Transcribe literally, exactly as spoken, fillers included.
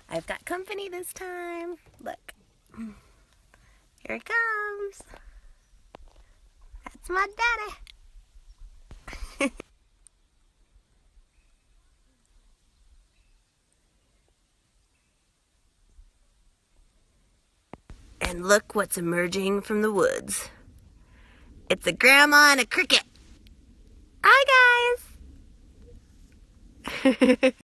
I've got company this time. Look. Here it comes. That's my daddy. And look what's emerging from the woods. It's a grandma and a cricket. Hi, guys.